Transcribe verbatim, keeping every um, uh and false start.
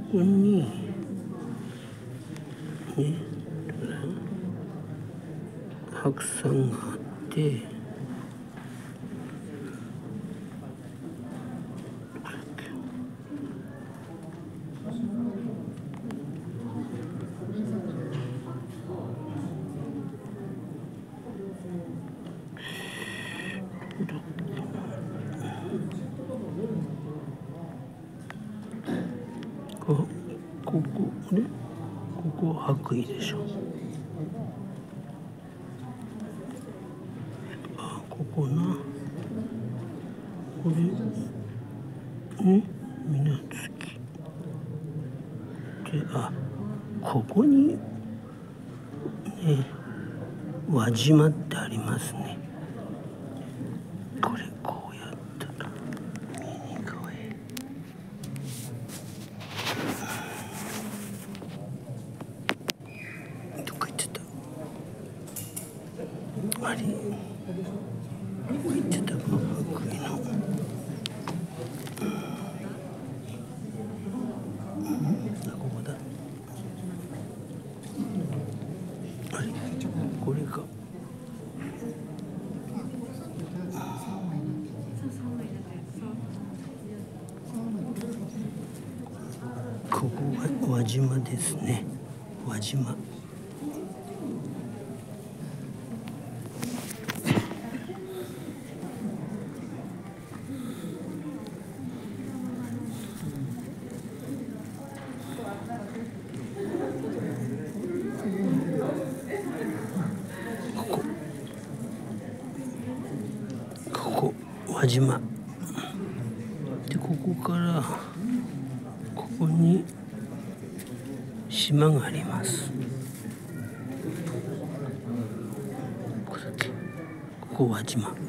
こにね白山があってここねここは白衣でしょ。あここなこれね水月であここにね輪島ってありますね。これこうやったら右側へどっか行っちゃった。あれどこ行っちゃったか白衣のここだ。あれこれか。ここが輪島ですね。輪島。ここ輪島でここからここに島があります。ここだけここ輪島。